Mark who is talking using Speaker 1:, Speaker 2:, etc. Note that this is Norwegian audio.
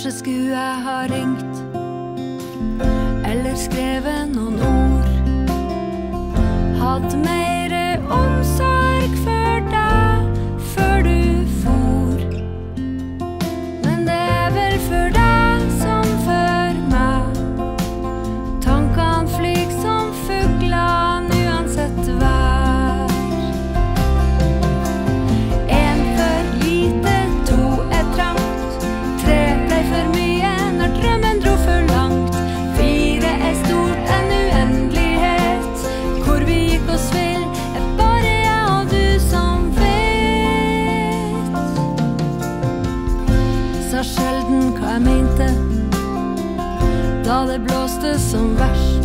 Speaker 1: Kanskje skulle jeg ha ringt eller skrevet noen ord, hatt mer omsorg for deg før du for. Men det er vel for deg som for meg, tankene flyg som fugler uansett vær. En for lite, to er trangt, tre ble for mye når drømmen dro for langt, fire er stort, en uendelighet, hvor vi gikk oss vill er bare jeg og du som vet. Sa sjelden hva jeg mente da det blåste som verst,